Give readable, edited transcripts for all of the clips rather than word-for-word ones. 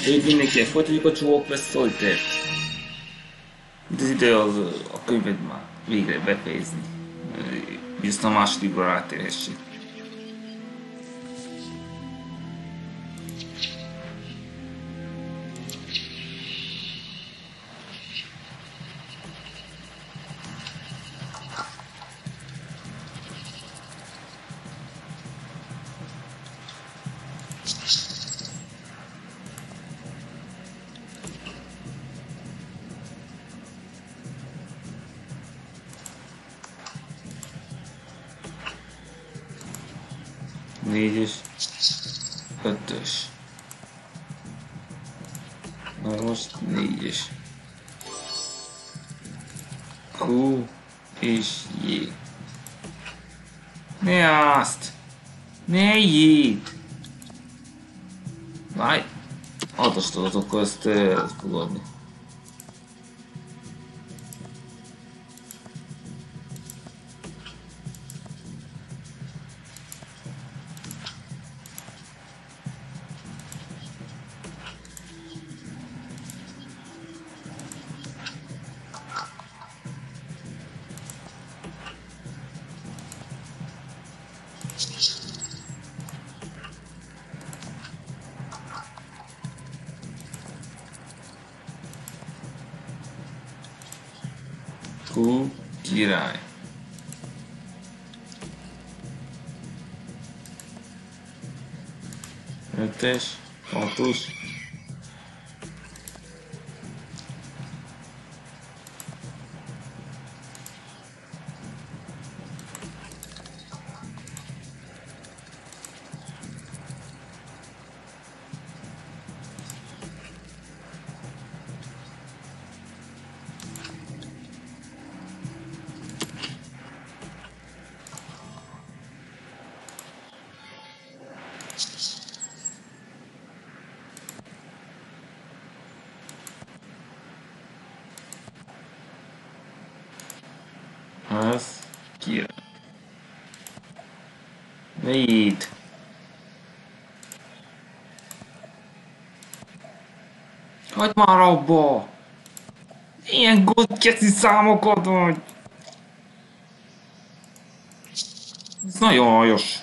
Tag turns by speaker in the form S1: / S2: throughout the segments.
S1: Ők mindenkinek folytatjuk a csókvesz szoltért. Itt az idő a könyvet már végre befejezni. Hogy aztán a másodikra rátérhessük. Négyes, ötös. Na most négyes. Q és J. Ne azt! Ne J-t! Várj! Autostolod, akkor ezt fogadni. Q király. Ötös, hatos. Az király. Ne így. Hagyd már abba! Ilyen godkeci számokat vagy! Ez nagyon hajos.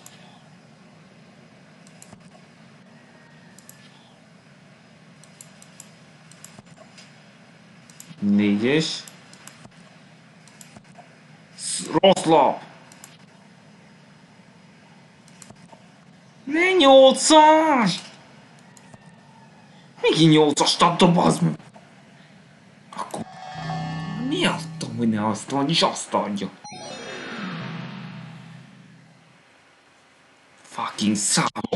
S1: Négyes. Rossz lap! Ne nyolcas! Még nyolcas adta, bazd meg! Akkor... Mi adtam, hogy ne azt van, és azt adja? Fucking számok!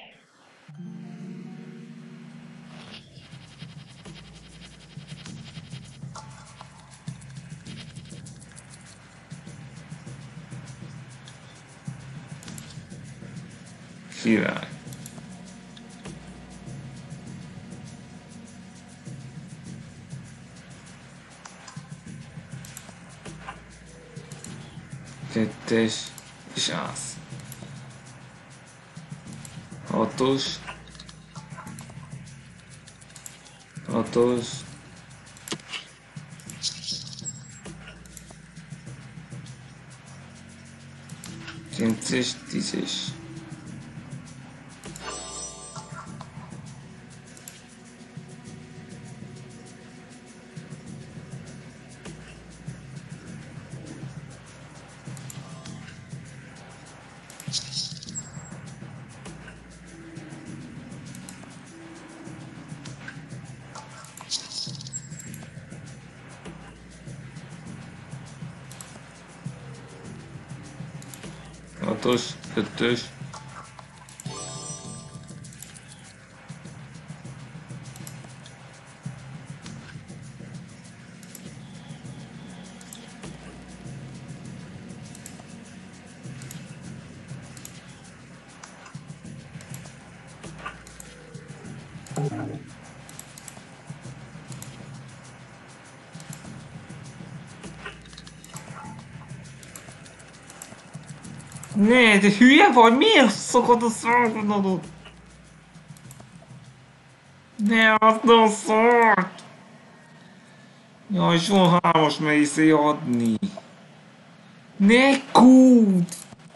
S1: Király. Kettes és ász. Hatos. Hatos. Kilences, tízes. Hatos, ötös. Ne, de hülye vagy? Miért szokod a számodat? Ne, azt nem szólt! Jaj, soha hármas merészé adni. Ne kút!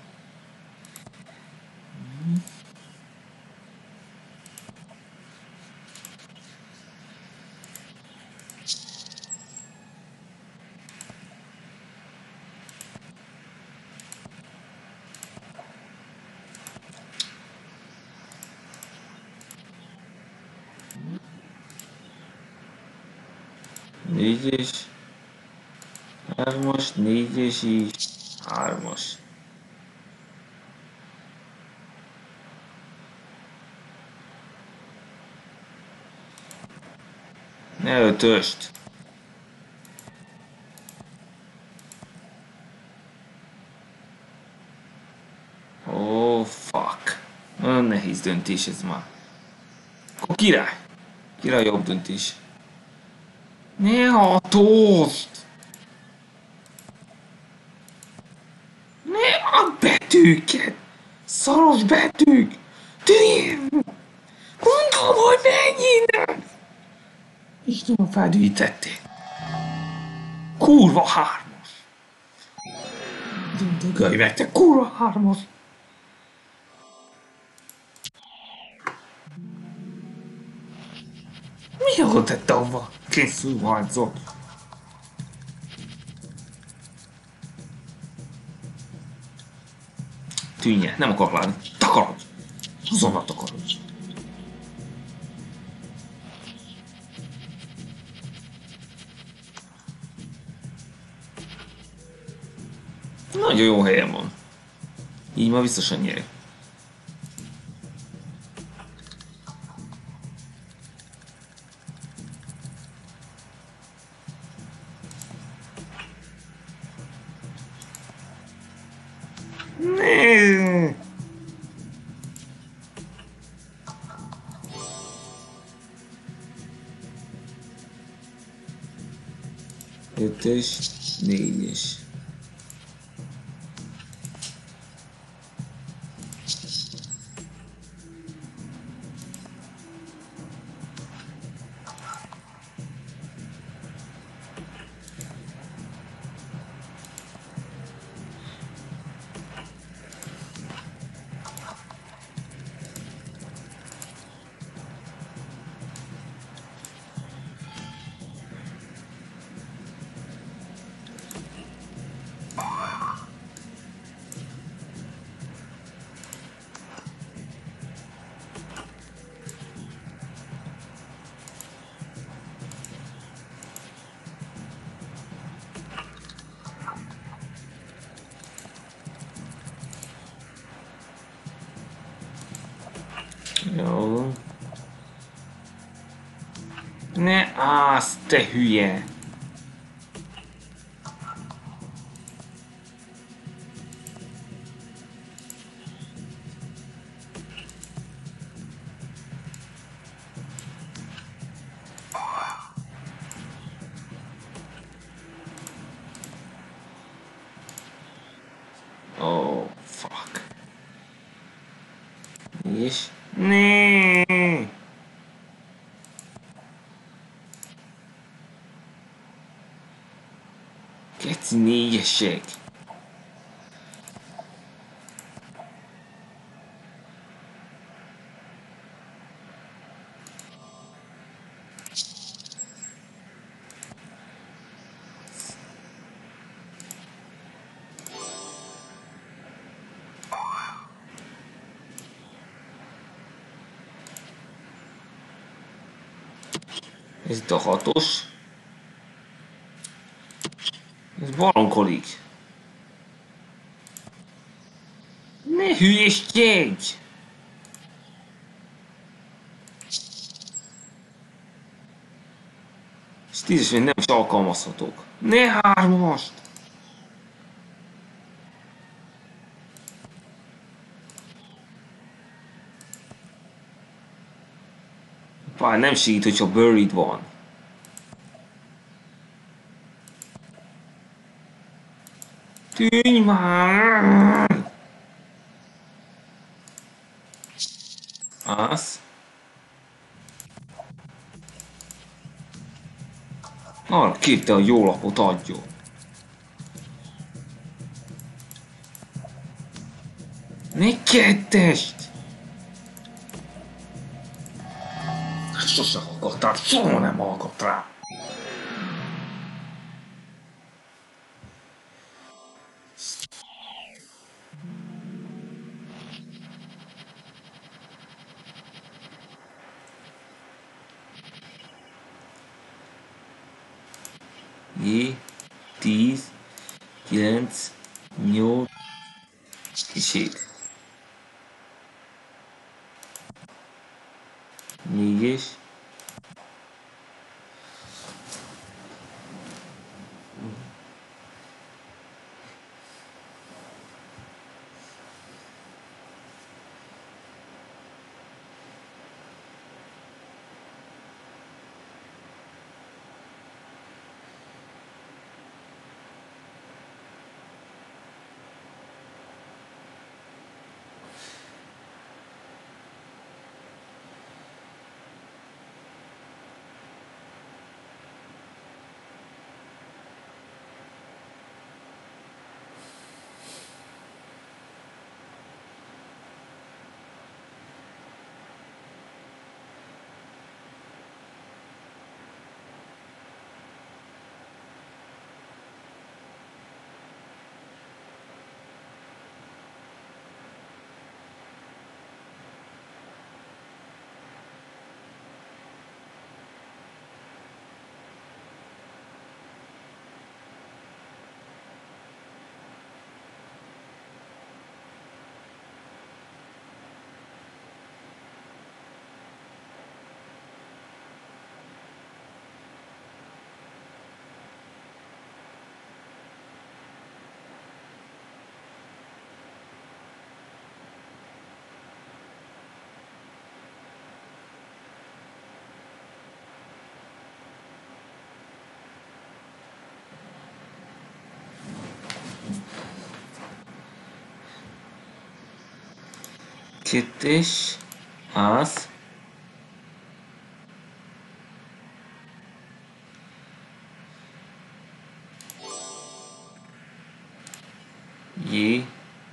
S1: Négyes. Hármas, négyes is. Hármas. Ne ötöst. Oh, fuck. Nagyon nehéz döntés ez már. Akkor király. Király jobb döntés. Ne hatost! Ne a betűket! Szaros betűk! Tűnjön! Mondom, hogy menj innen! Istenem, feldűítettél. Kurva hármas! Dögölj te kurva hármas! Mi a tette avva? Készül változott. Tűnje, nem akar látni. Takarodj! Azonnal takarodj! Nagyon jó helyen van. Így ma biztosan nyerek. Nee. Ötös, négyes. Jó. Ne állsz, te hülye! Oh, fuck. És... Nee! Keci négyesek. Ez itt a hatos. Ez baronkodik. Ne hülyeskedj! És tízes még nem is alkalmazhatók. Ne hármast! Pár nem segít, hogyha buried van. Tűnj már! Az. Arra kérte, hogy jó lapot adjon. Még kettest! Sose hallgattál, soha nem hallgat rá. Jé, 10, 9, 8, kicsit. 4-es. Kettes, az. J.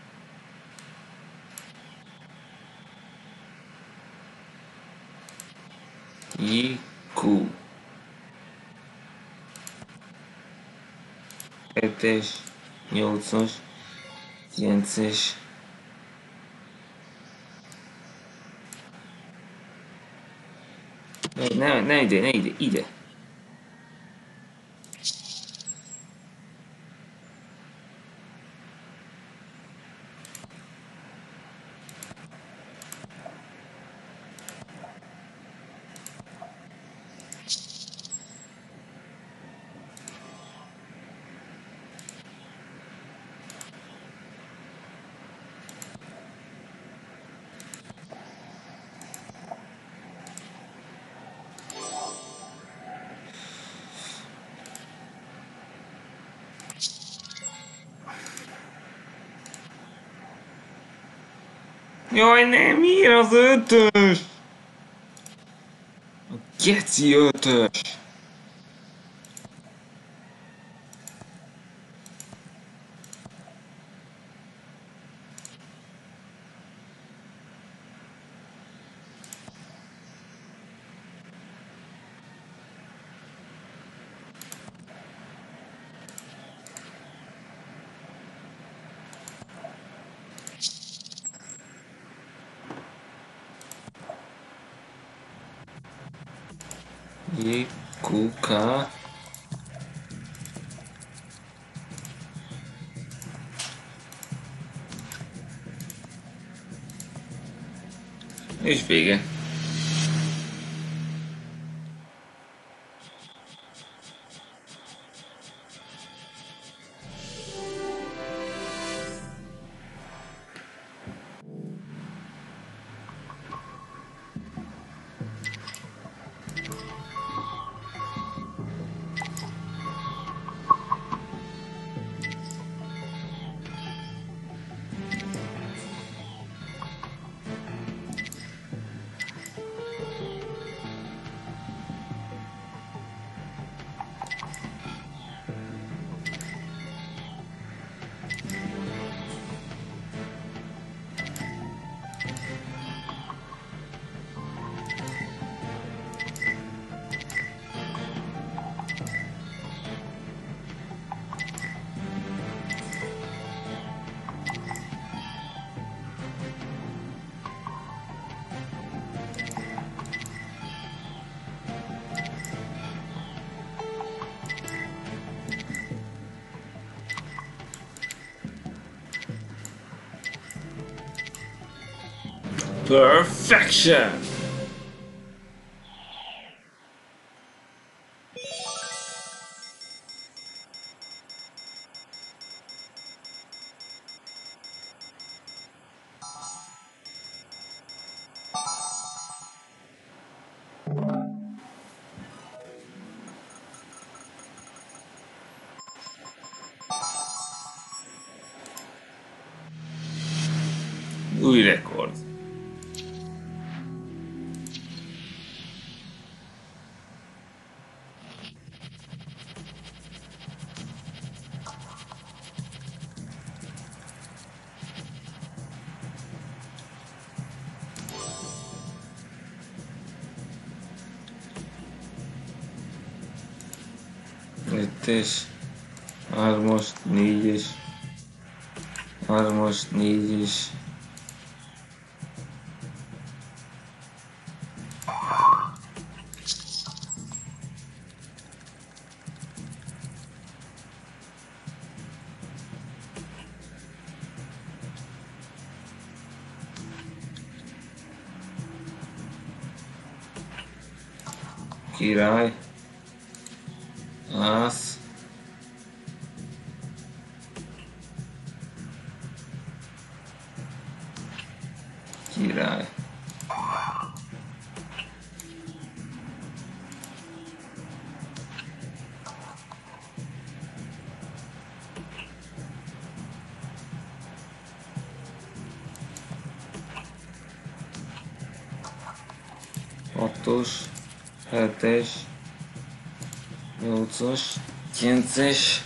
S1: J, Q. Kettes, 8-as, 9-es. Ne ide, ne ide, ide. Jaj, nem, miért az 5-ös? A geci 5-ös. J, Q, K. És vége. Perfection! Új rekord. Kettes, hármas, négyes, hármas, négyes. Király, ász, király, hatos, hetes, nyolcas, kilences,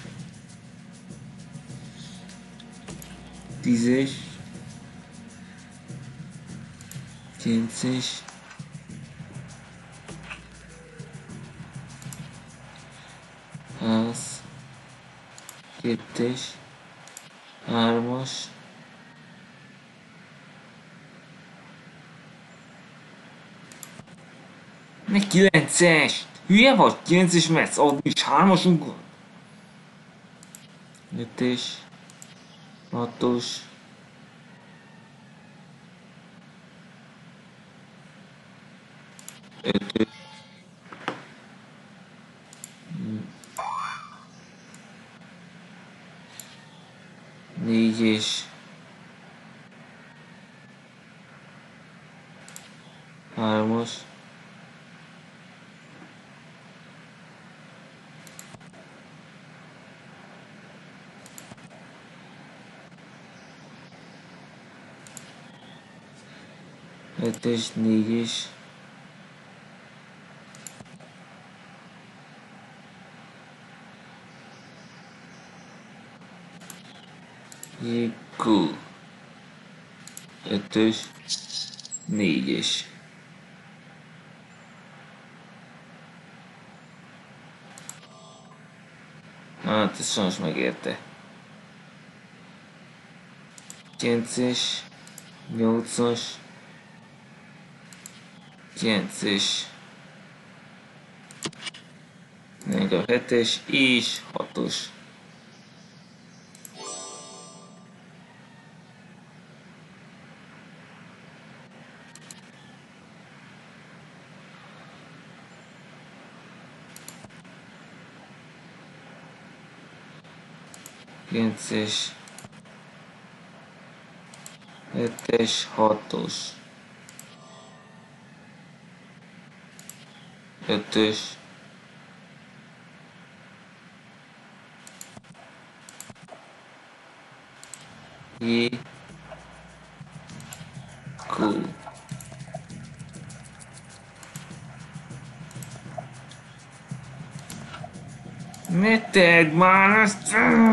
S1: tízes, kilences, ász, kettes, hármas, ne kilences! Hülye vagy? Kilences metsz, ott is hármasunk van. Ötös, hatos, ötös, négyes, hármas, ötös, négyes, jégkő, ötös, négyes. Hát ez sajnos megérte. Kilences, nyolcas, kilences, még a hetes és hatos. Kilences, hetes, hatos, ötös, jégkő. Ne tedd már ezt!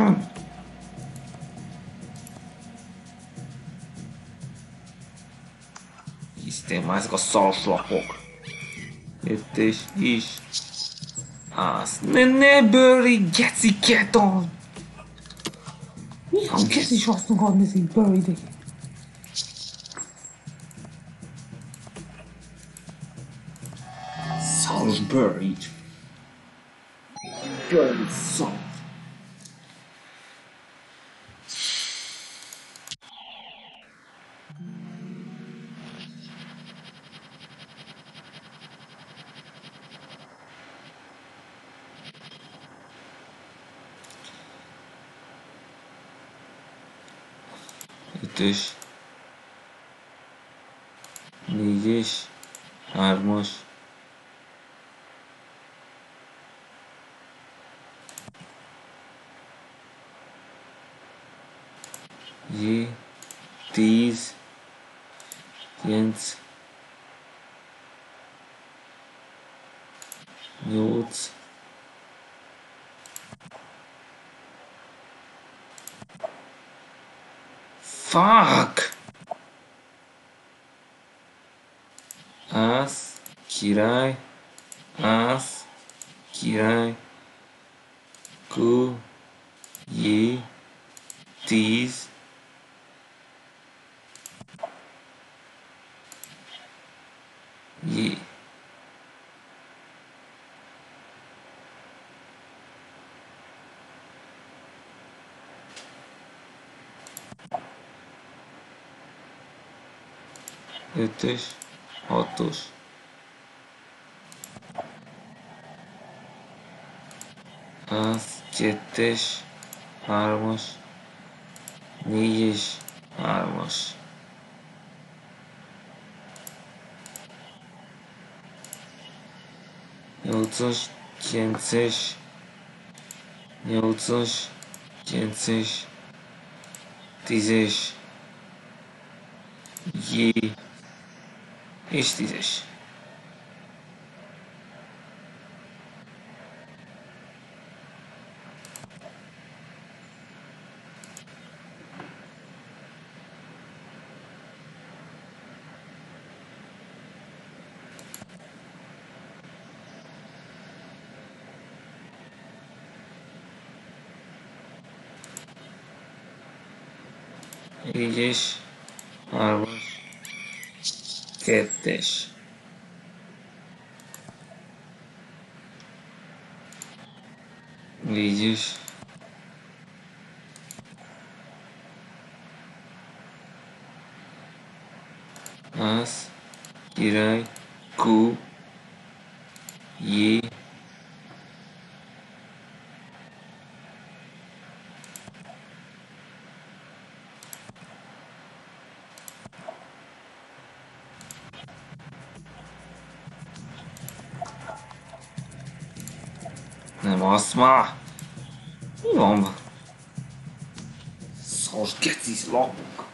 S1: Isten, már ezek a szarslapok. Ötös is. Ász. Ne bőri, geci keton! Milyen geci sasznak adni szín bőri idegi? Szaros bőri. Bőri szar. ötös, négyes, hármas, J, 10, 9, 8, fuck! Ász, király, ász, király, kő, J, 10, J. Ötös, hatos, ász, kettes, hármas, négyes, hármas, nyolcas, kilences, nyolcas, kilences, tízes, J és tízes. Négyes, hármas, kettes, négyes, ász, király, kő, J, nem azt már! Mi van? Szos gecis lapok!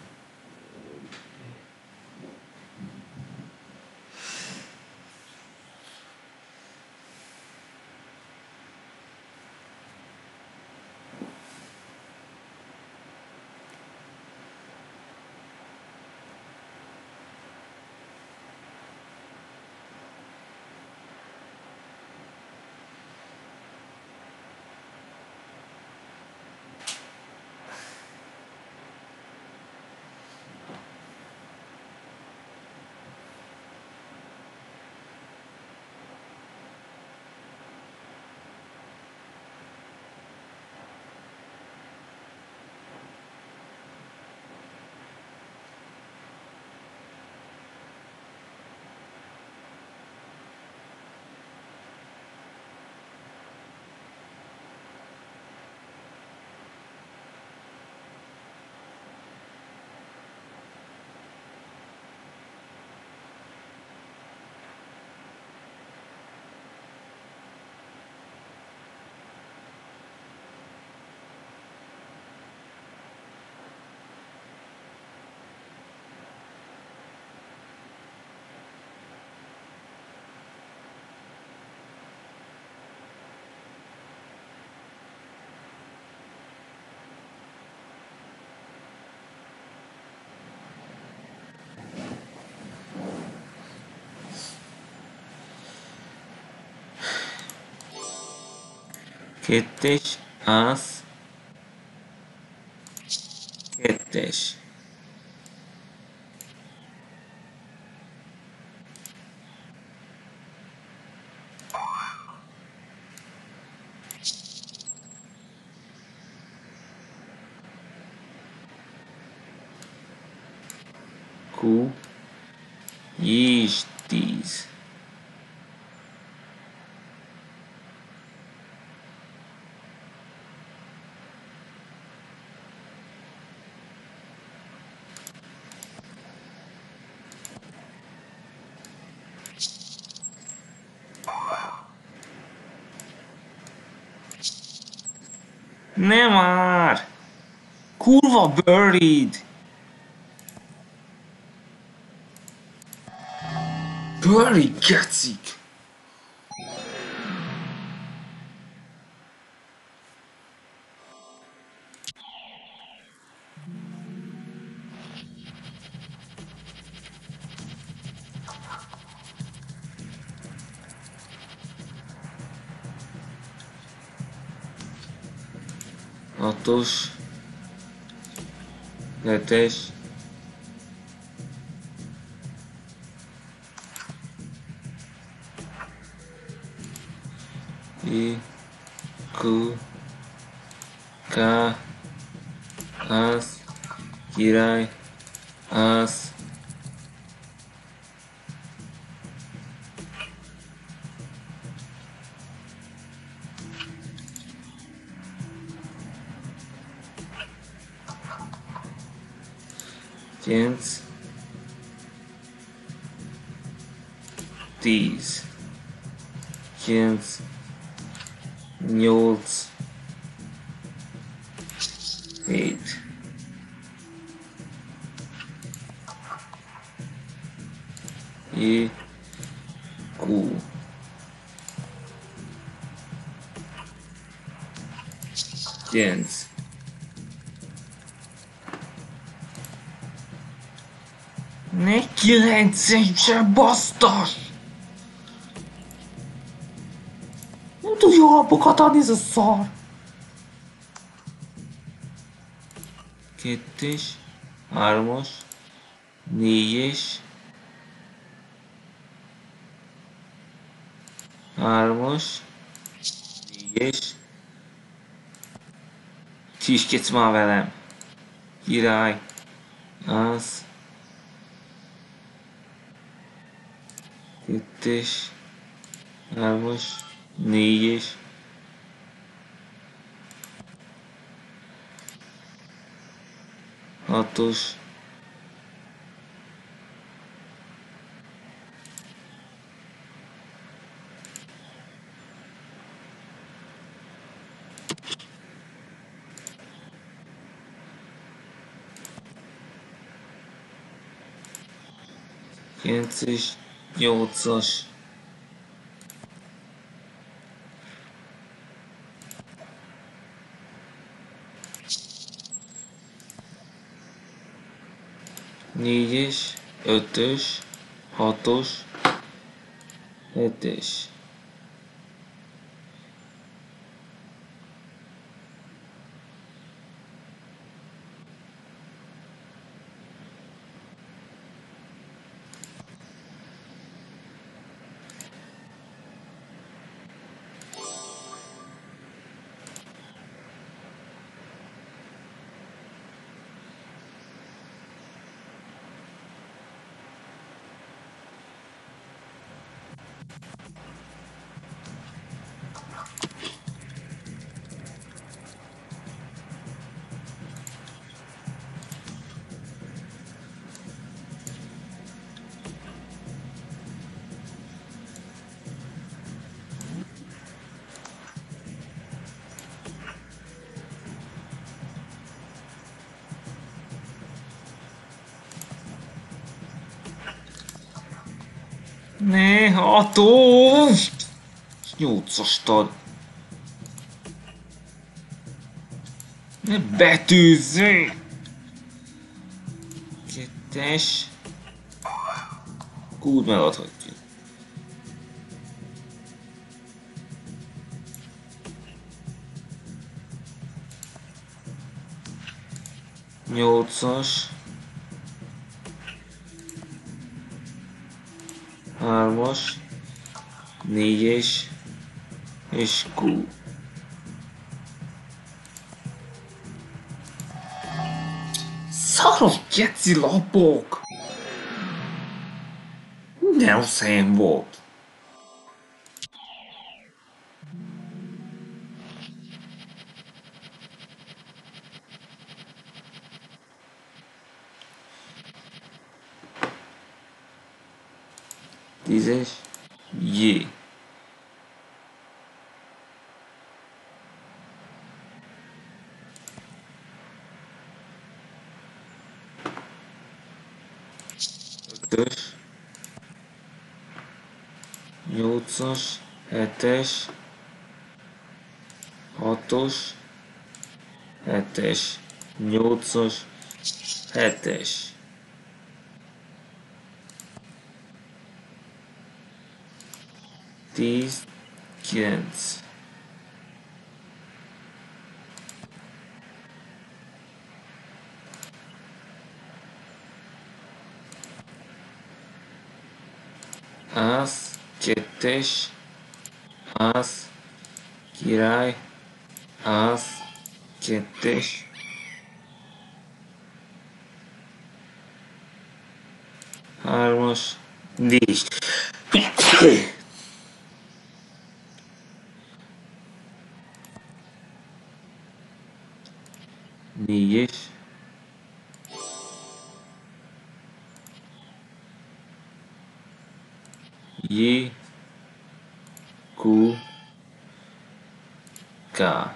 S1: Kettes, ász, kettes, kő, J és 10. Nem már! Kurva buried! Buried, gecik! Hatos. Hetes. I. Q. K. Az. Király. Az. Kilenc. 10. 9. 8. 7. E. Q. 9. Ne 9 se basztas! Nem tudja alapokat adni ez a szar! Kettes, hármas, négyes, hármas, négyes. Csískedsz már velem! Király! Az. Kettes, hármas, négyes. Hatos. Kilences, nyolcas. Négyes, ötös, hatos, hetes. Ne, hatos! Nyolcast ad. Ne betűzzé! Kettes. Úgy megadhatjuk. Nyolcas. Hármas. Négyes. És Q. Szaros geci lapok! Nem szém volt. Tízes. J. 8-as, 7-es, 6-os, 7-es, 8-as, 7-es. 10, 9. Az, kettes, az, király, az, kettes, hármas, négy. Négyes. J, Q, K.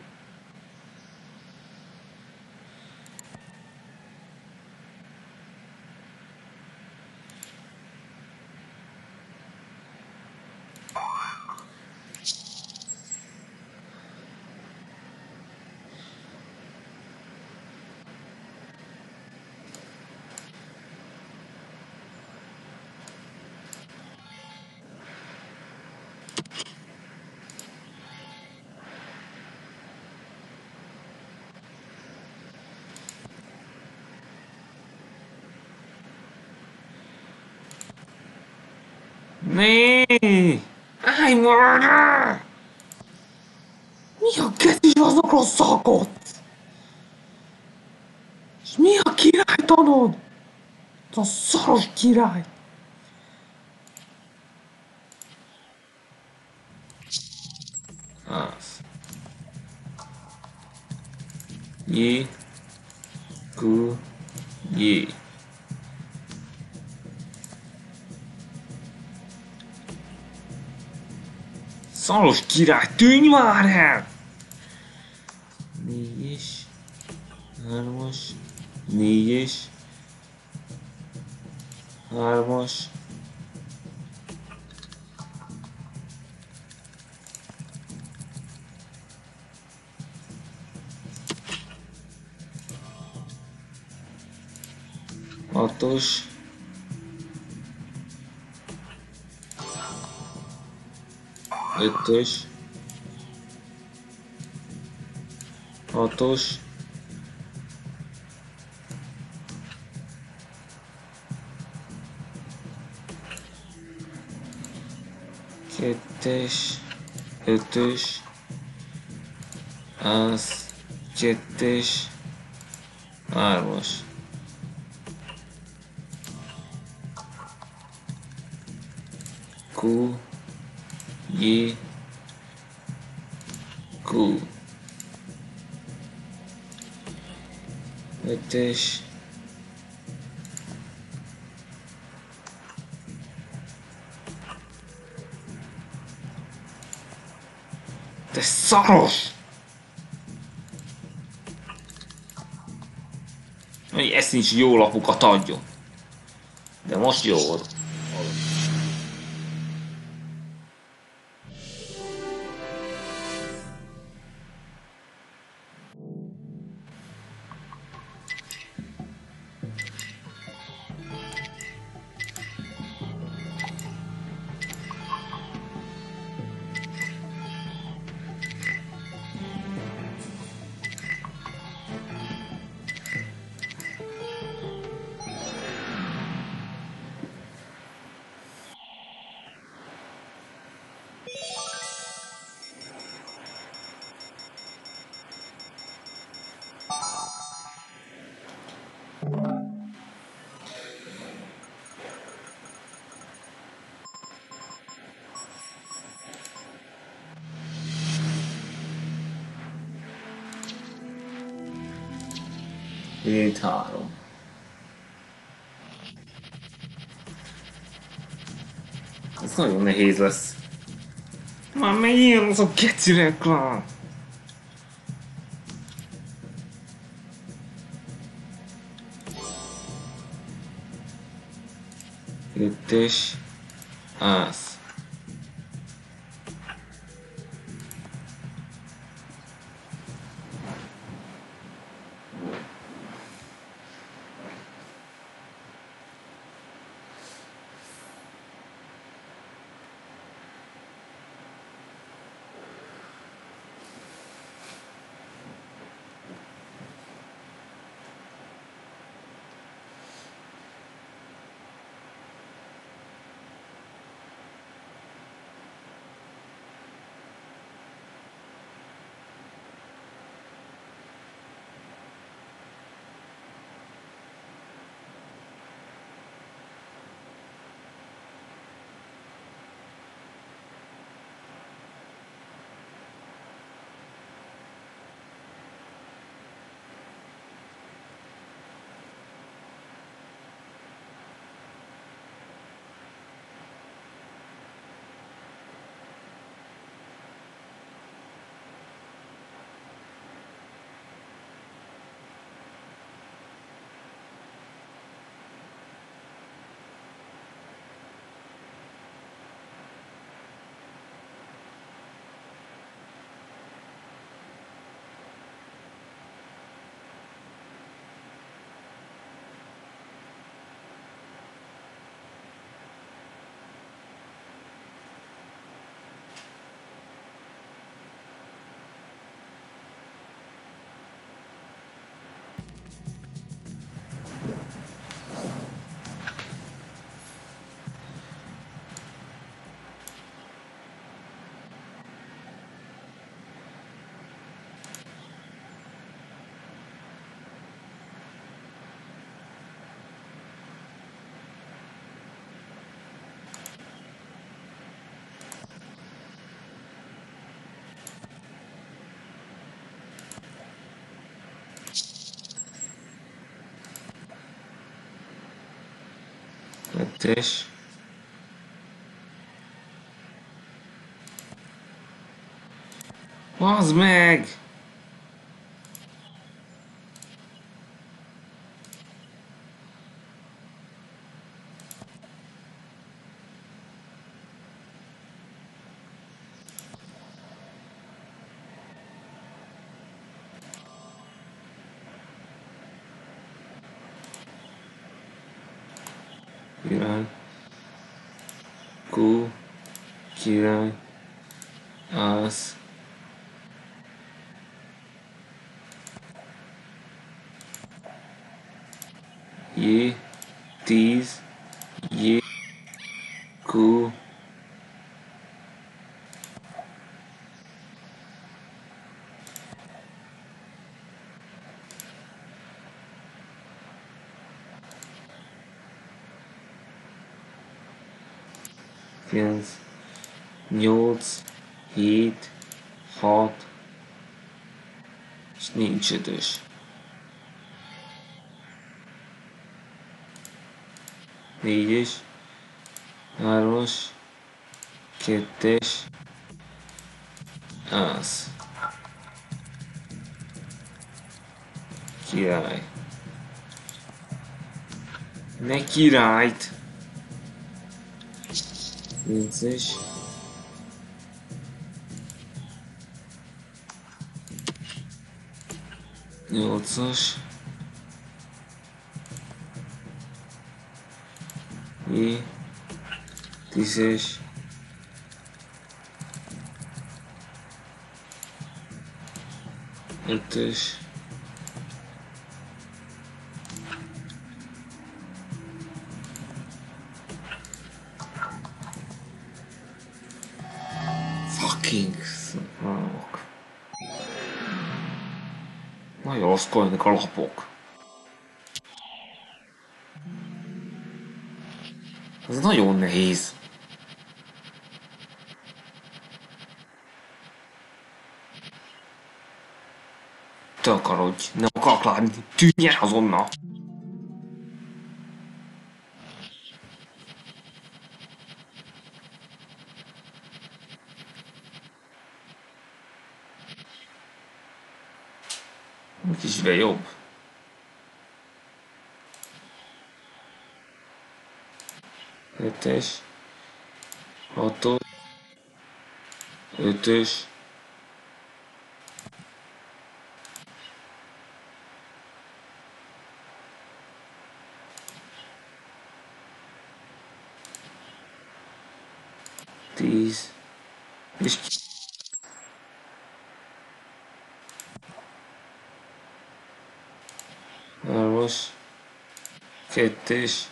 S1: Né! Állj már! Mi a geci azokról szakott? És mi a királytanod? Az a szaros király! Az. J, Q, J. Szaros király, tűnj már el! Négyes, hármas, négyes, hármas, hatos, ötös, hatos, kettes, ötös, az, kettes, hármas. Q, J, Q. Ötös, te szaros! Hogy ezt nincs jó lapokat adjon. De most jó volt. Hét, három. Ez nagyon nehéz lesz. Már megint az a geci reklám. Ötös, az. Kettes. Bazd meg! Király. Q. Király. Az. J. 10. J. Q. Kilenc. 8. 7. 6. És nincs ötös. 4-es. 3-as. 2-es. Az. Király. Ne királyt! 9-es. 8-as. J. 10-es. 5-ös. Fucking szarok. Nagyon oszkolnak a lapok. Ez nagyon nehéz. Te akarodj, nem akarok látni, tűnj el azonnal! Úgyis be jobb. Ötös. 6-os. 5-ös. 10. És 3-as. 2-es.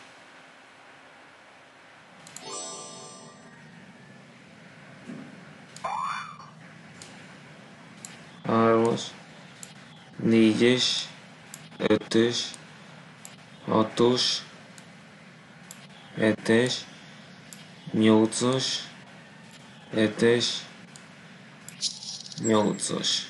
S1: 3-as. 4-es. 5-ös. 6-os. 7-es. 8-as. 7-es. 8-as.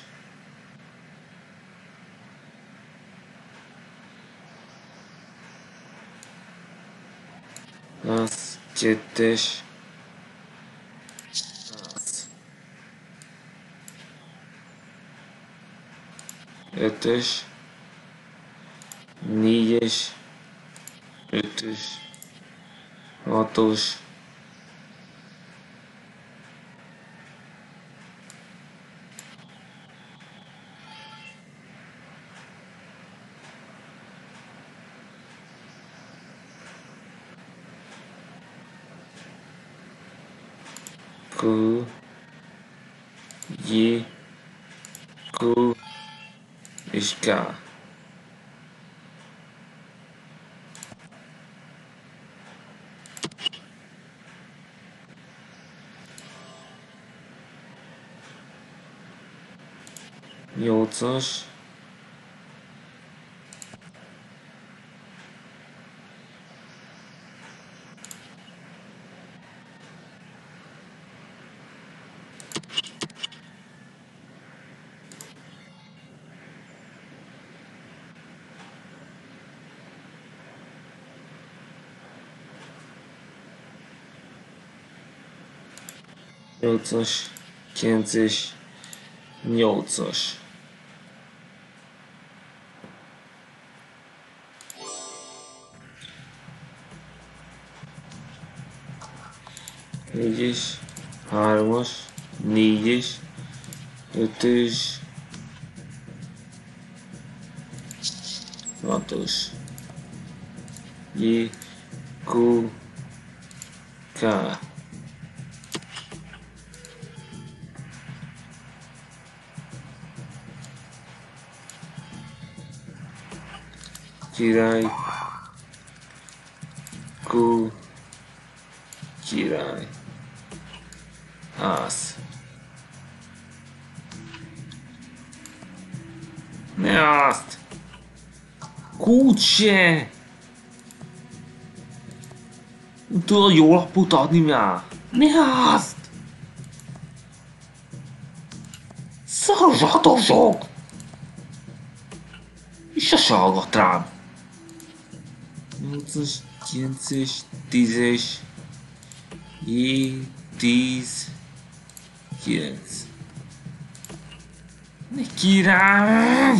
S1: Az 2-es. Az 5-ös. 4-es. 5-ös. 6-os. Q. J. Q. És K. Nyolcas. 8-as, 9-es, 8-as. Négyes, 3-as, 4-es, 5-ös, 6-os. J, Q, K. Király, Q, király, ász. Ne azt! Kúcse! Tudod jó lapot adni már? Ne azt! Szarratosok! Sose hallgat rám. 8-as, 9-es, 10-es, 10, 9. Ne király!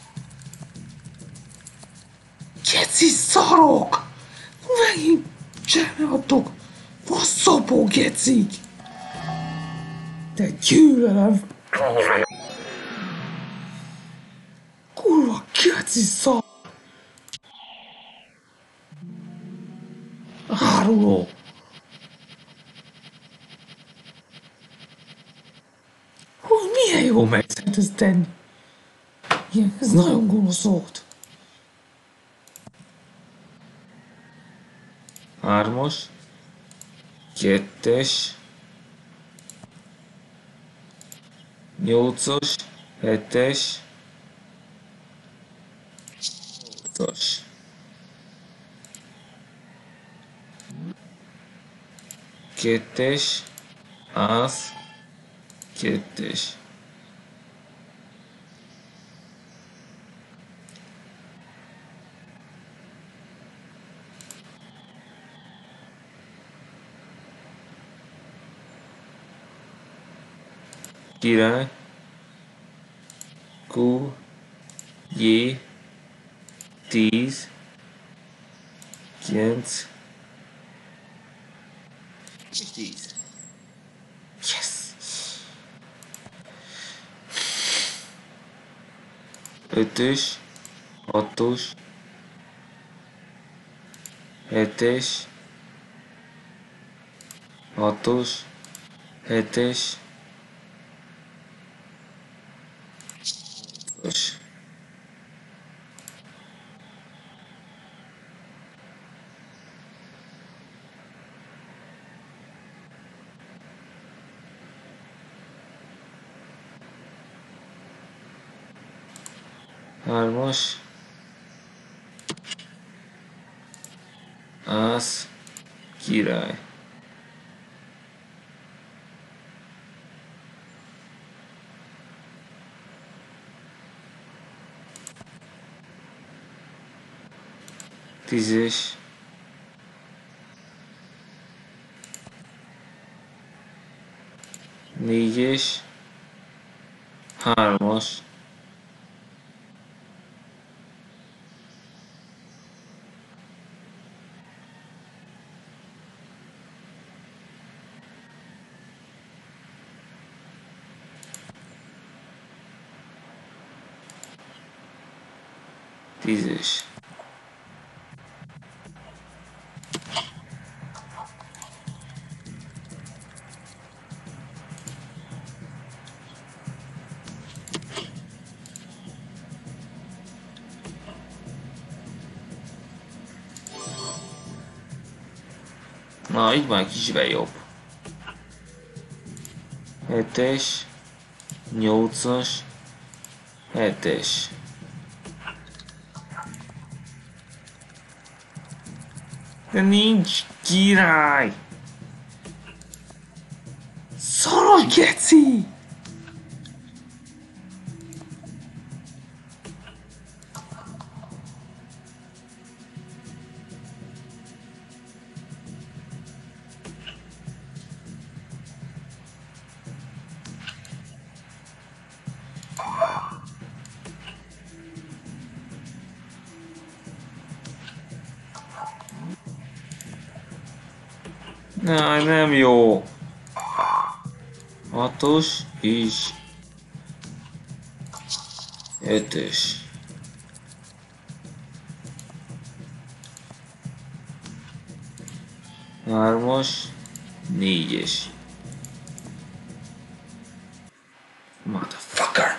S1: Geci szarok! Megint csináltok! Faszapó gecik! Te gyűlölöm! Kurva geci szar! Áruló! Hogy milyen jó meg lehet ezt tenni? Igen, ez nagyon gonosz volt. 3-as, 2-es, 8-as, 7-es, 8-as. Kettes, ász, kettes. Király, Q, J, 10, 9, 10. Yes! 5-ös, 6-os, 7-es, 6-os, 7-es, 8-os. Hármas, ász, király. Tízes, négyes, hármas, tízes. Na, így már kicsivel jobb. 7-es, 8-as, 7-es. De nincs király! Szaros geci! Nem jó. 6-os és 5-ös. 3-as, 4-es. Motherfucker!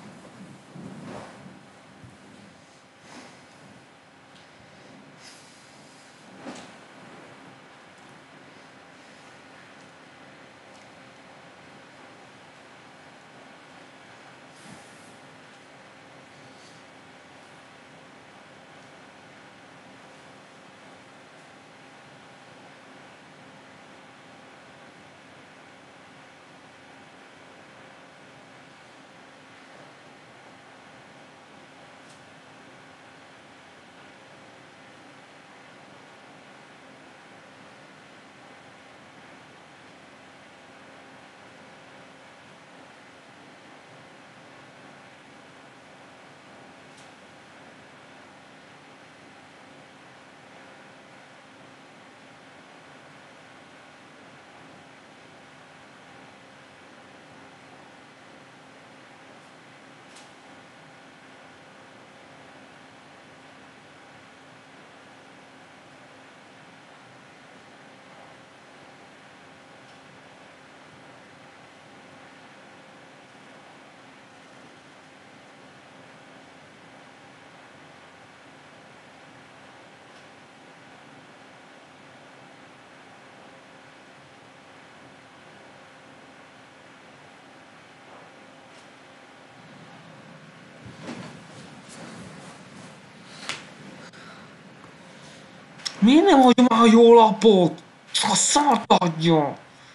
S1: Miért nem hagyom már a jó lapot? A szart adja!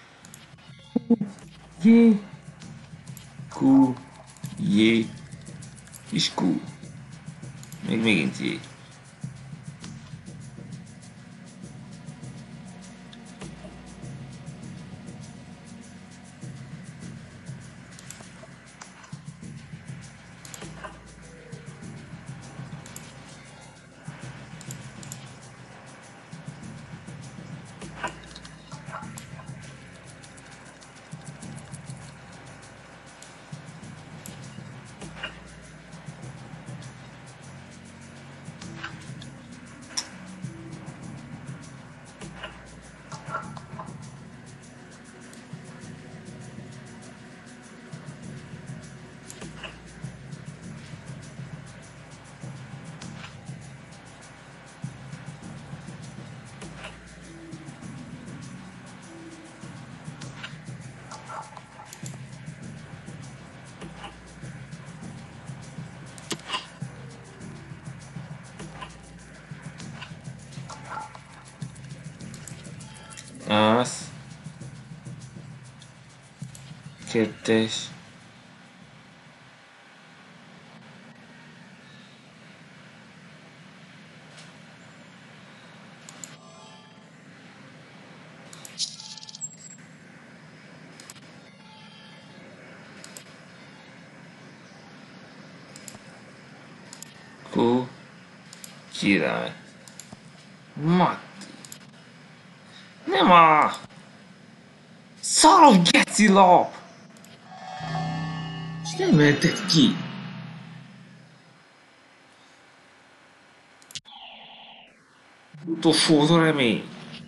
S1: J, Q, J és Q. Még megint J. Az. Kettes. Q. Király. Matti. Nem a... Szarok geci lap! És nem mented ki. Utolsó remény.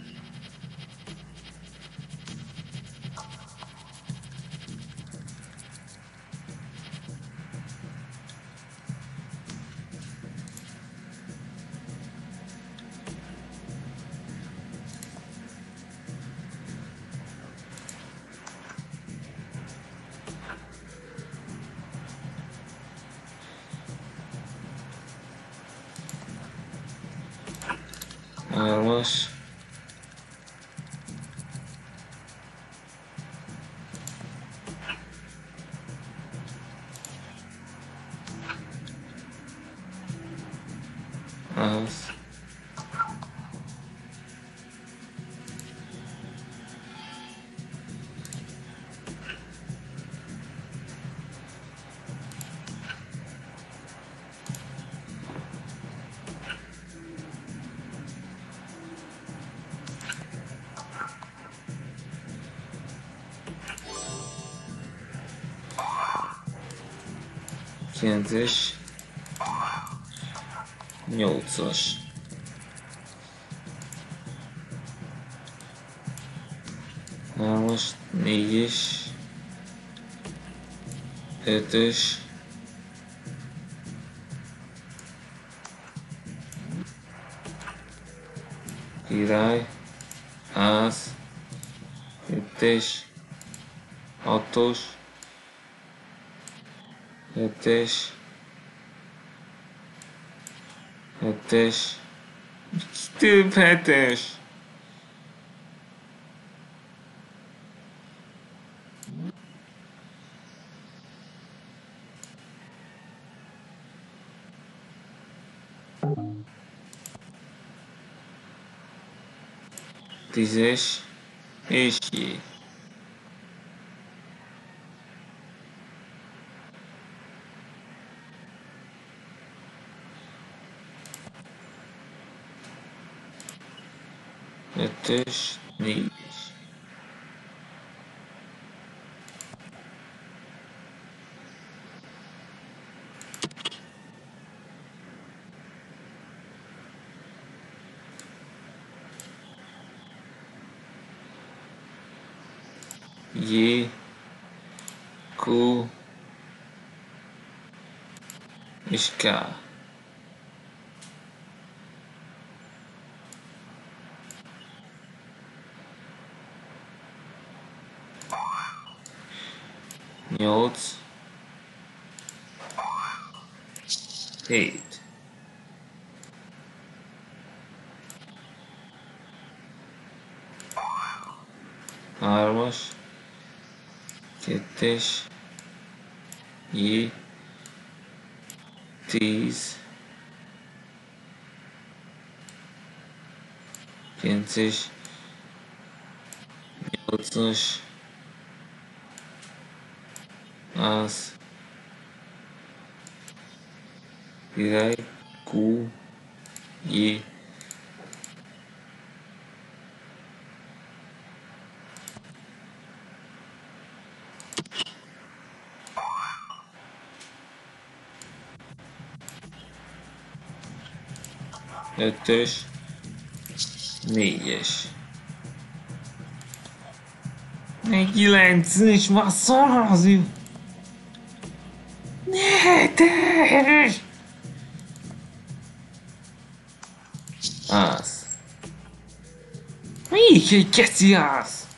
S1: Hármas. Az. 9-es, 8-as, 3-as, 4-es, 5-ös, király, ász, 7-es, 6-os, 7-es, 7-es, több 7-es. Tízes, és jé. Ötös, négyes. J, Q és K. Nyolc, 7. Hármas, kettes, J, 10, 9-es, 8-as, ász, király, Q, J, ötös, négyes. 9-es, már szar azért. 7-es! Ász. Melyik egy keci ász?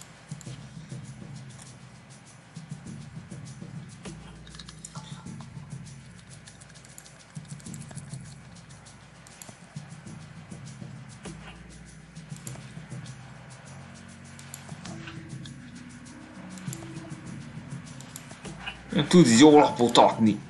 S1: Nem tudsz jó lapot adni.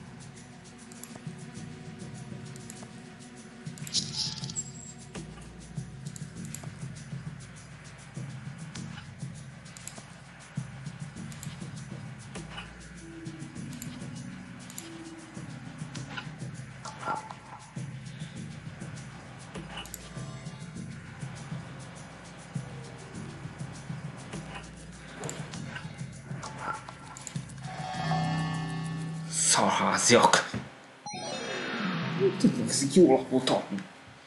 S1: Szarháziak. Nem tudnak ezt jó lapot adni.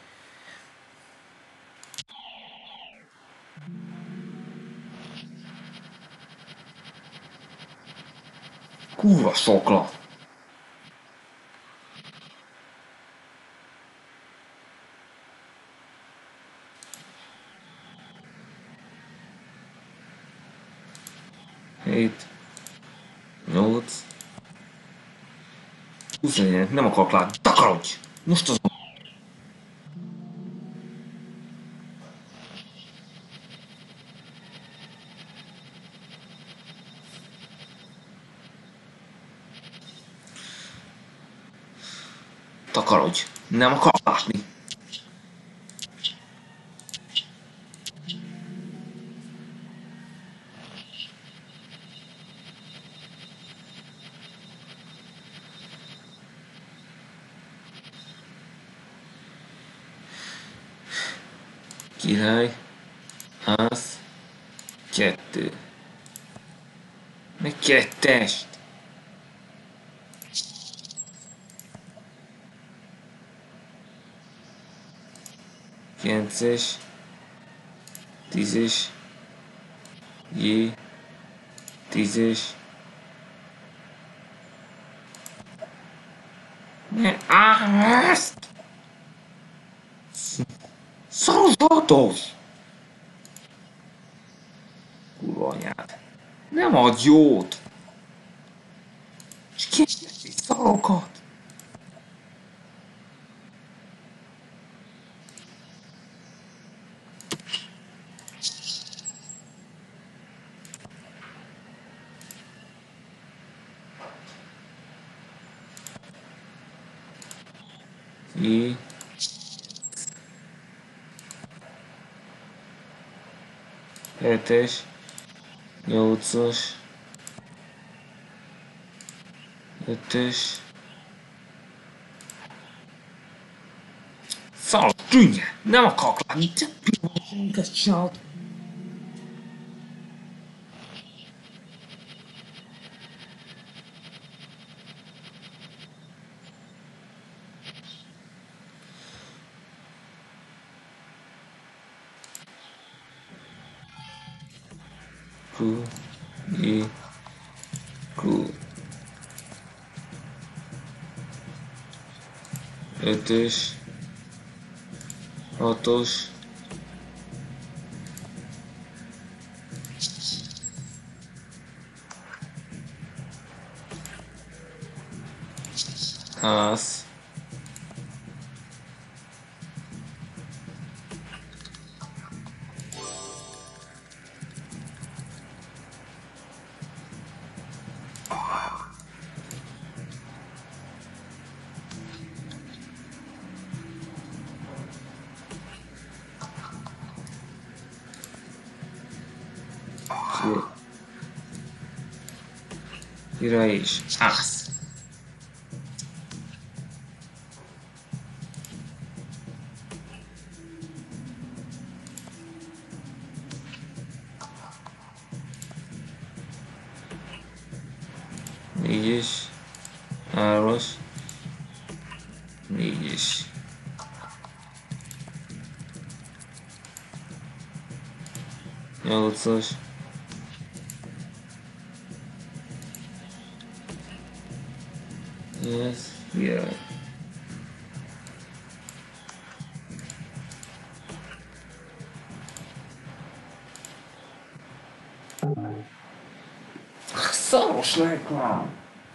S1: Kurva sok lap. Hét, 8, 21, nem akarok látni. Takarodj! Most az... Takarodj! Nem akarok látni. Király, ász, 2. Meg 2-est. 9-es, 10-es, J, 10-es. Ezt! Szarzatos! Kurva anyád. Nem ad jót! És késnek is szarokat! J, 7-es, 8-as, 5-ös. Szar, tűnje! Nem akarok látni, csak pillanatosan ezt csinálod. Q, J, Q. 5-ös, 6-os, ház, király és ász. Négyes, hármas, négyes. Nyolcas, yes, yeah. Szaros reklám!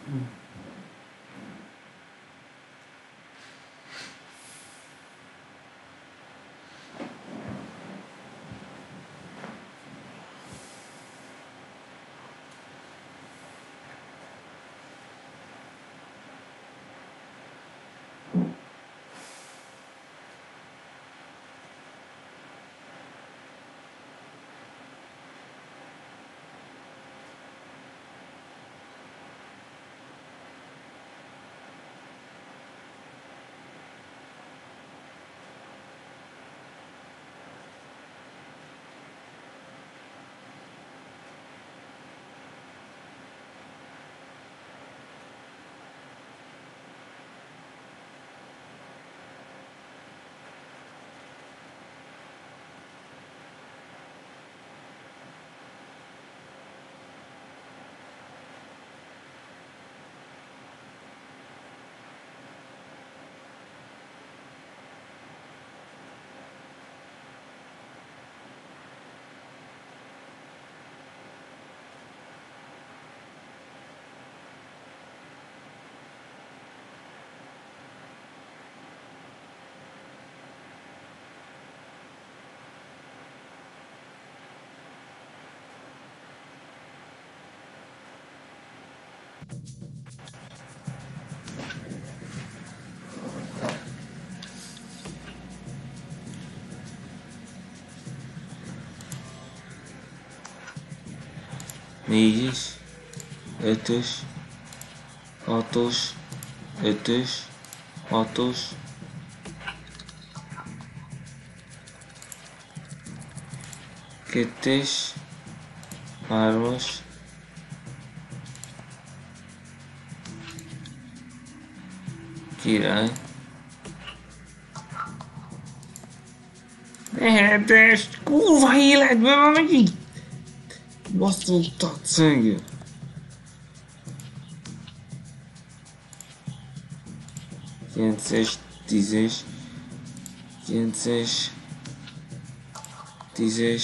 S1: Négyes, ötös, hatos, ötös, hatos, kettes, hármas, király, Hetes! Kurva életben van megint! Basszottak szegény! 9-es, 10-es, 9-es, 10-es.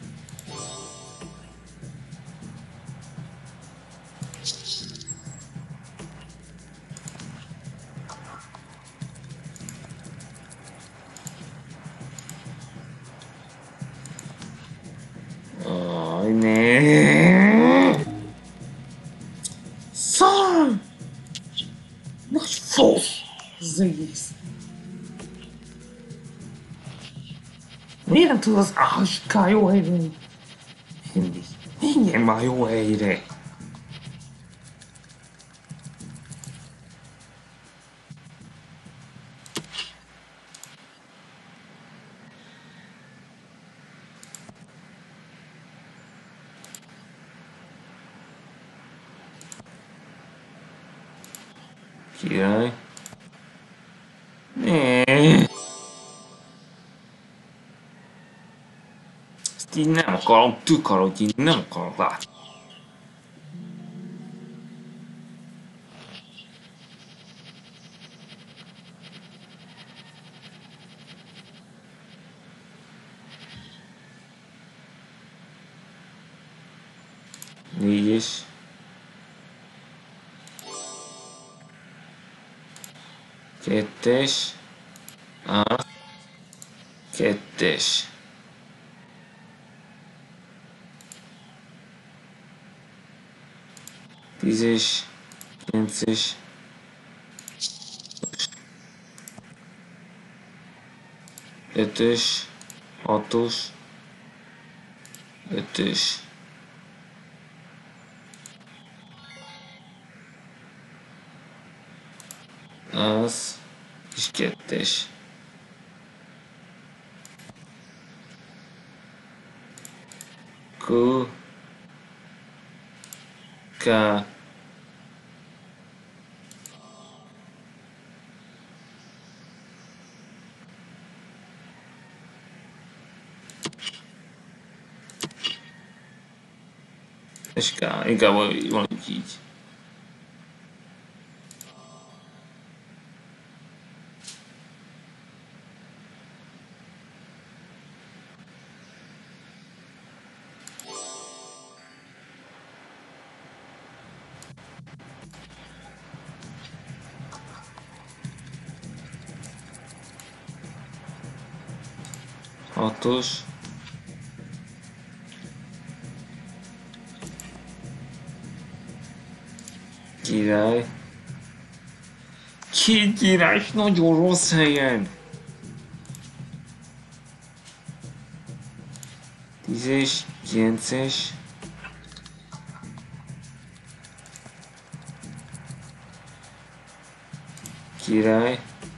S1: Aj, ne! Szar! Nagy fasz! Az egész. Miért nem tud az ASK jó helyre? Mindig. Menjen már jó helyre! Király. Ne. Ezt így nem akarom, tükarod, így nem akarok látni. Négyes. Kettes. Kettes. Tízes. Kilences. Ötös. Hatos. Ötös. Az. És kettes. Q. K. És K. Inkább valahogy így. Hatos. Király. Két király nagyon rossz helyen. Tízes, kilences. Király.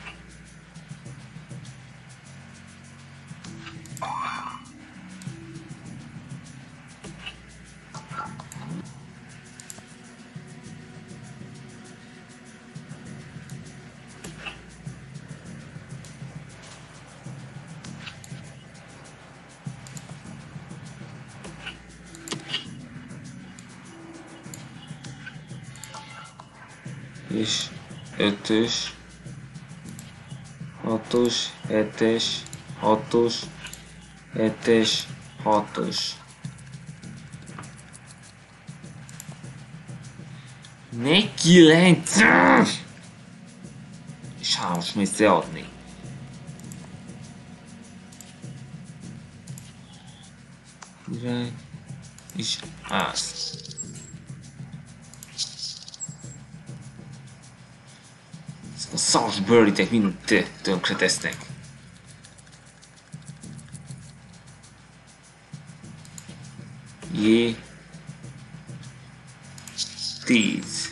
S1: És ötös, hatos, hetes, hatos, hetes, hatos. Ne kilences! És hármas mész adni. Király. És ász. A szars bőritek mindent tönkre tesznek. Jé. 10.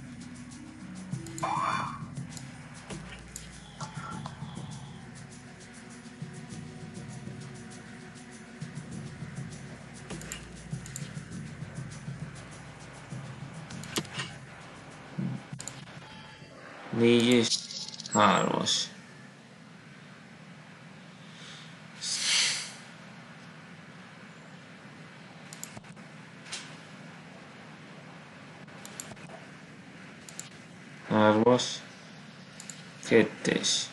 S1: Négyes, hármas. hármas, kettes,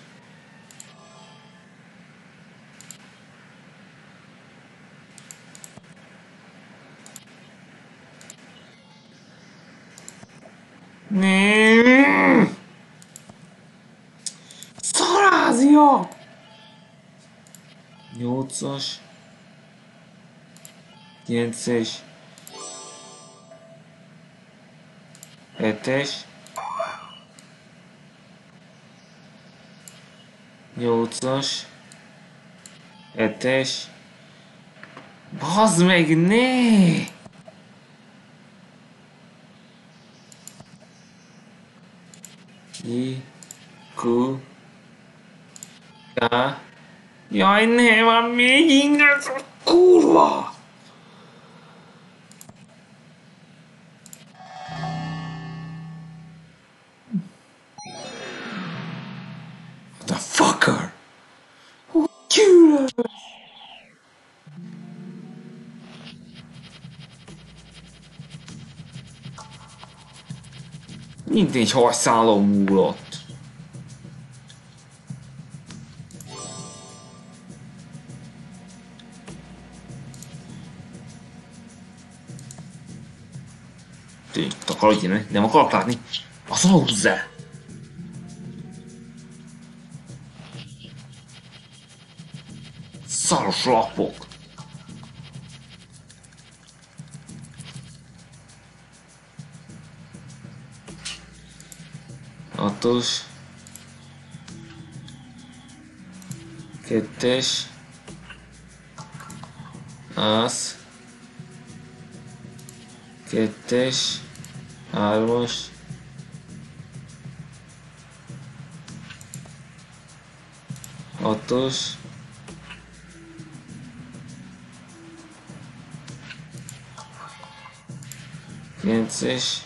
S1: nem, szarázia, nyolcas, kilences, hetes, nyolcas, hetes, bazd meg, né! I, Q, K, jaj, ne, van még innen, kurva! The fucker! Killer! Mint egy hajszáló múlott. Takarodj, nem akarok látni. Azt hozzá! Szaros lapok! Hatos. Kettes. Az. Kettes. Hármas. Hatos. Kilences.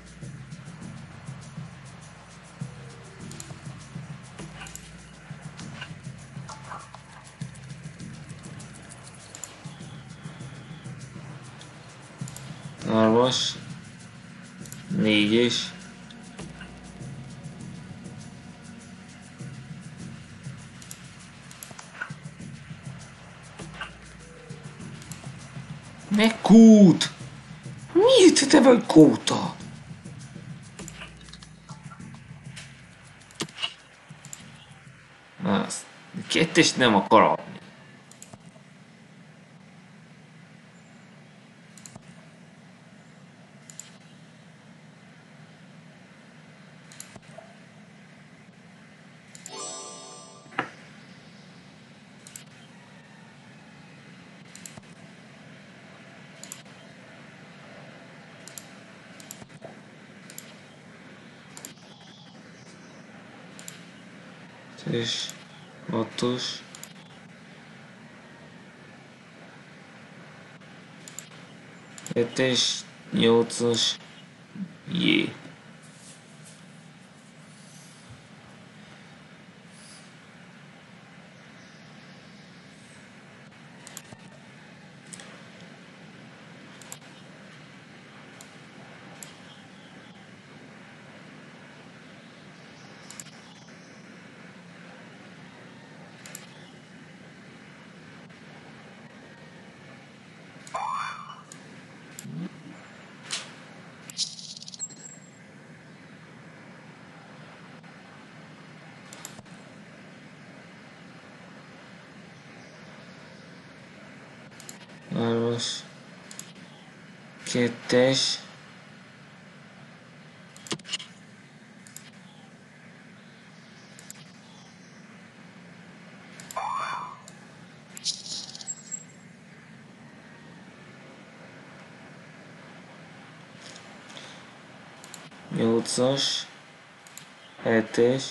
S1: Hármas. Négyes. Meg kút! Miért te vagy kóta? Azt. Kettest nem akar adni. És hatos. Hetes, nyolcas. Jé. Hármas. Kettes. Nyolcas. Hetes.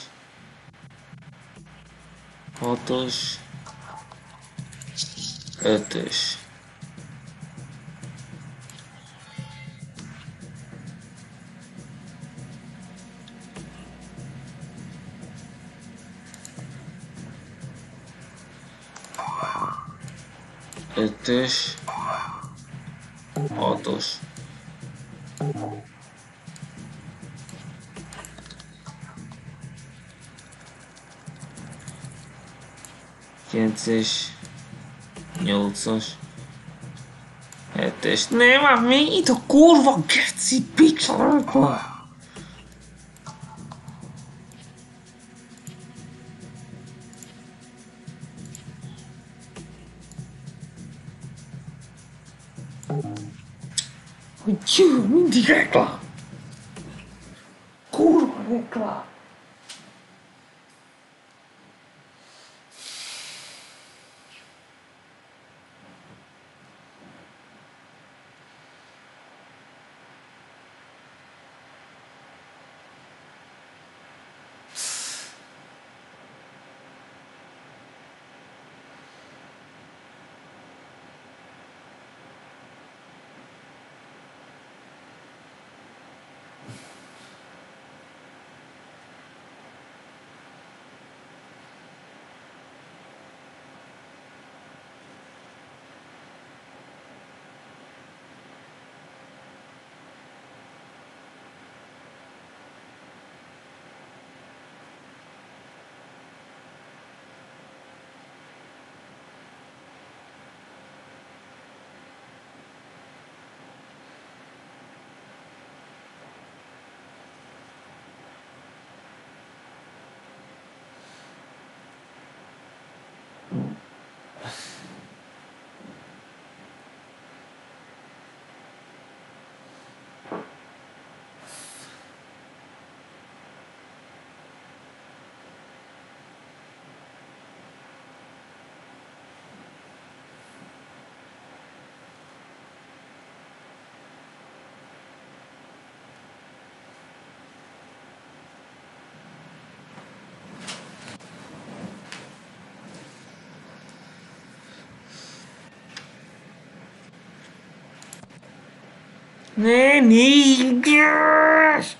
S1: Hatos. Ötös. Ötös. Hatos. 9-es, 8-as, 7-es. Nem, már mi itt a kurva geci picsába? Hogy jön, mindig reklám. Kurva reklám. Ne, négyes!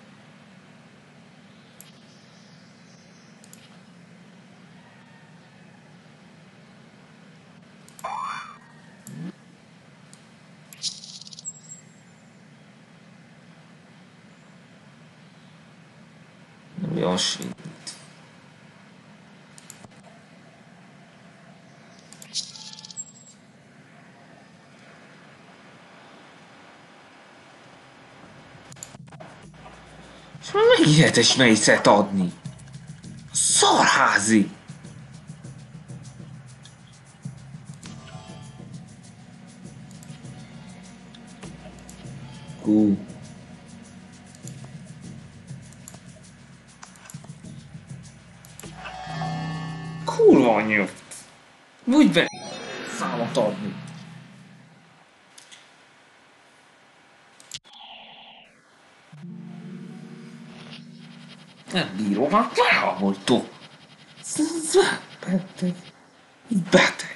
S1: Nem jasít. És már megint hetes mészet adni. Szarházi! Kú. Kurva anyja! Úgy be számot adni. Nem bírom, hát lehamoltó. Beteg. Beteg.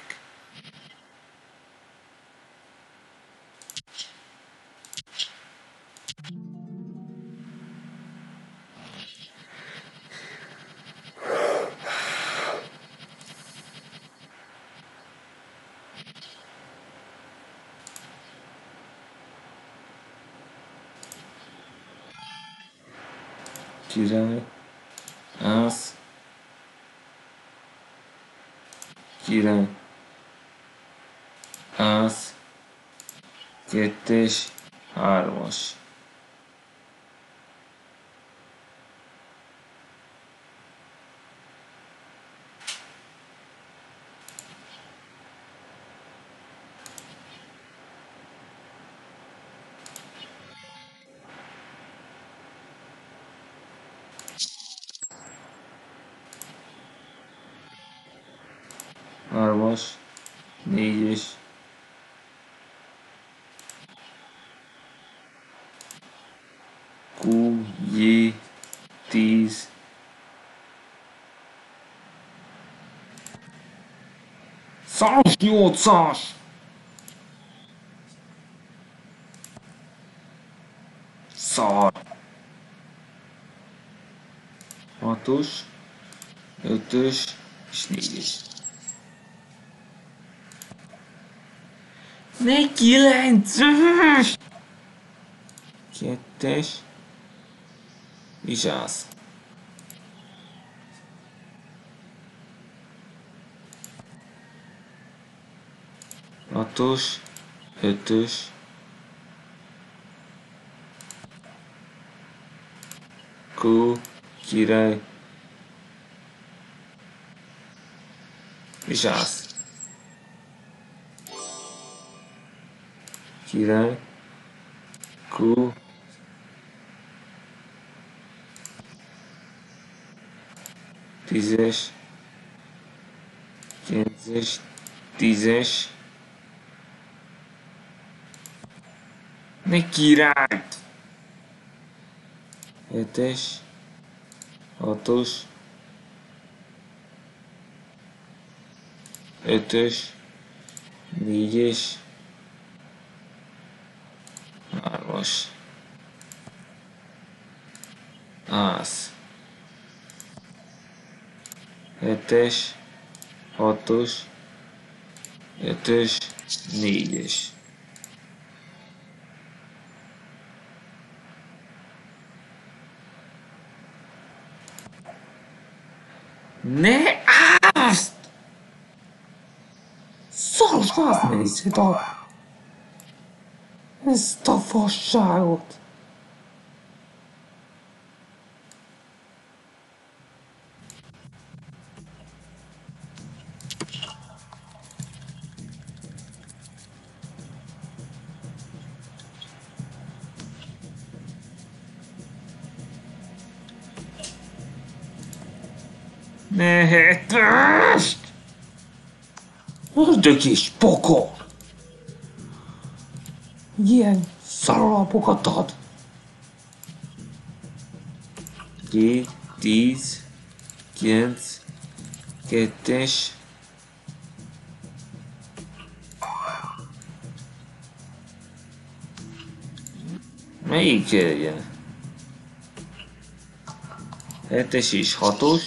S1: Király. Az. Király. Az. Kettes. Hármas. Hármas. Négyes. Q, J, 10. Szaros 8-as! Szar! 6-os, 5-ös és 4-es. Ne 9-es! 2-es és az. hatos, ötös, kó, király, és ász. Király, kó, tízes, kilences, tízes, ne királyt! Hetes, hatos, ötös, négyes, hármas, ász. Hetes, hatos, ötös, négyes. Ne azt! Szoros azt nézd a... Ezt a fasságot! Ne hetest! Ördög és pokol! Ilyen szaralapokat ad! 10, 9, 2-es, melyik legyen? 7-es és 6-os.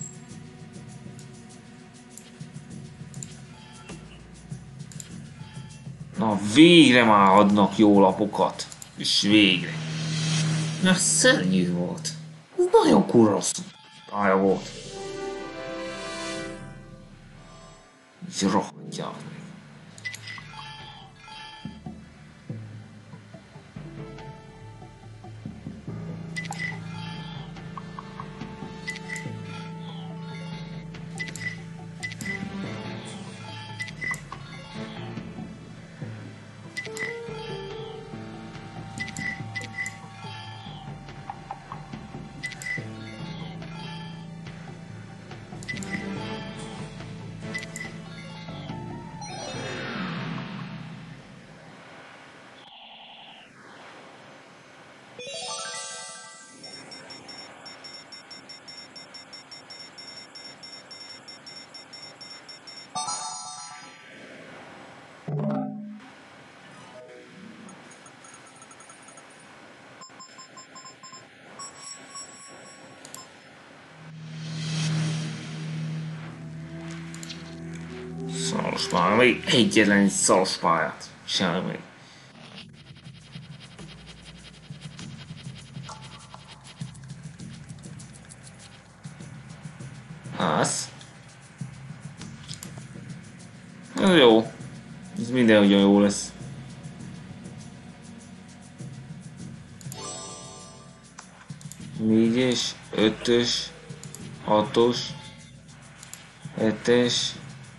S1: Na végre már adnak jó lapokat. És végre. Na szörnyű volt. Ez nagyon kurva pálya volt. Így rohadják meg. Szaros pálya, még egyetlen szaros pályát. Semmi. Ász. Ez jó. Ez minden ugyan jó lesz. Négyes, ötös, hatos, hetes,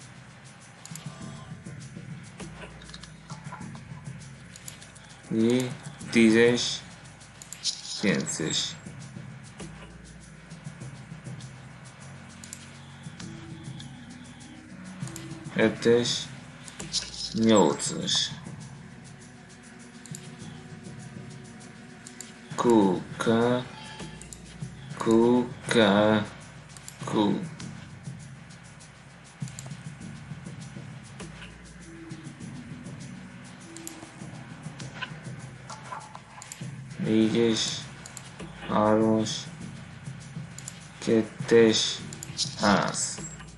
S1: tízes, kilences. Hetes, nyolcas. Kuka, kuka, ku. Négyes, hármas, kettes, ász.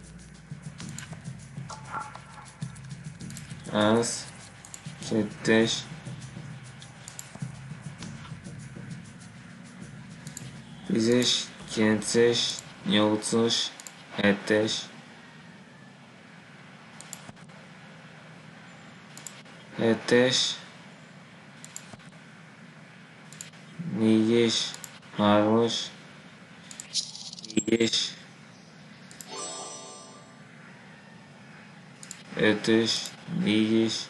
S1: Ász, kettes, tízes, kilences, nyolcas, hetes, 7-es, 4-es, 3-as, 4-es, 5-ös, 4-es,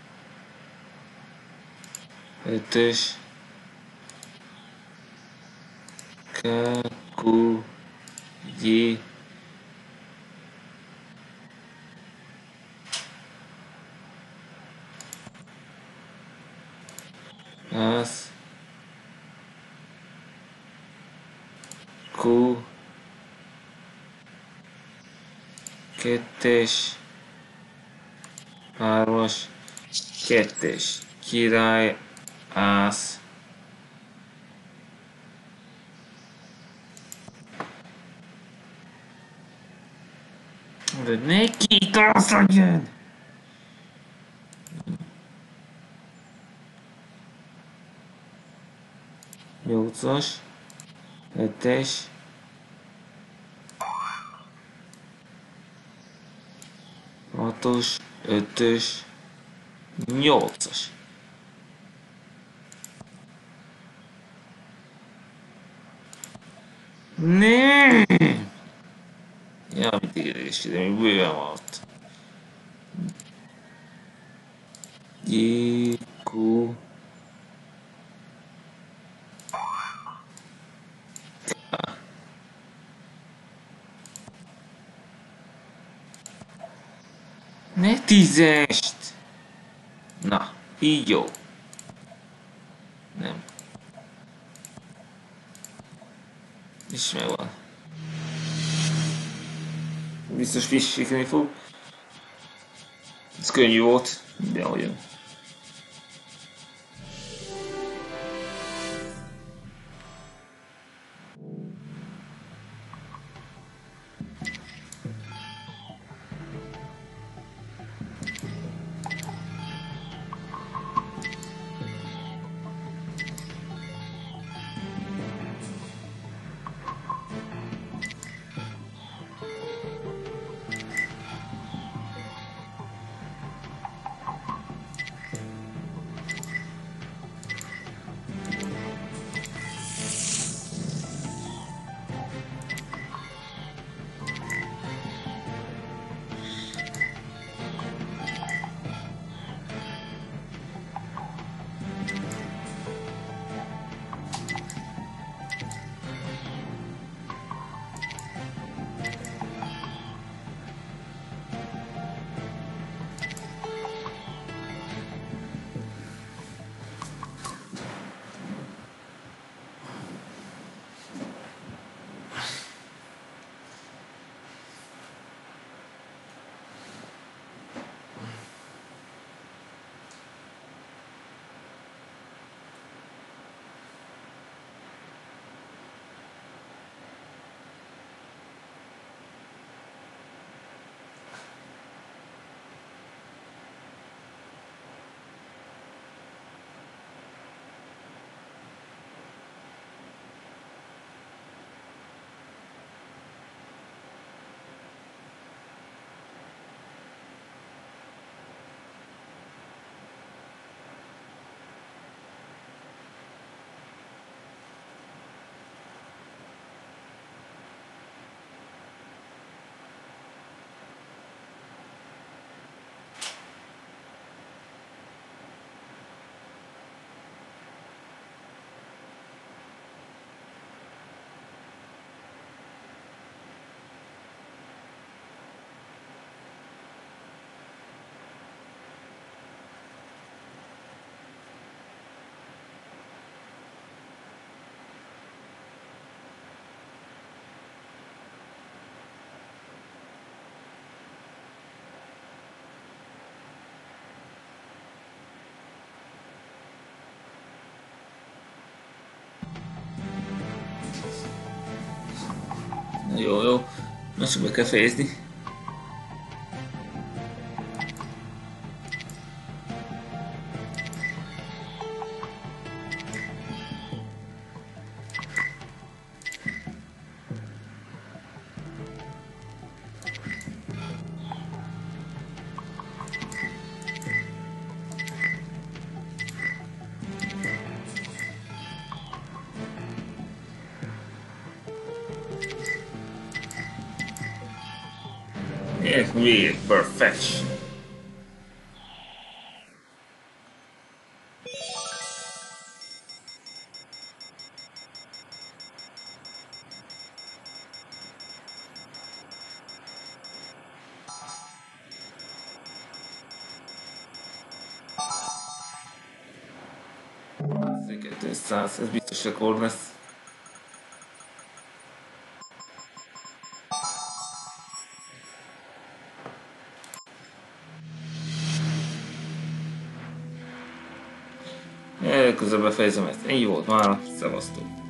S1: 5-ös, K, Q, J, az, Q, 2-es, 3-as, 2-es, király, ász, de neki ász legyen! 8-as, 7-es, 6-os, 5-ös, 8-as. Ne! Ja, mit érés, de még bőven van ott. J, Q, ne tízest! Na, így jó. Nem. És megvan. Biztos frissíteni fog. Ez könnyű volt, de olyan. Jó, jó. Most be kell fejezni. Weird perfection. Ez biztos rekord lesz. Közben befejezem ezt. Ennyi volt már, szevasztok.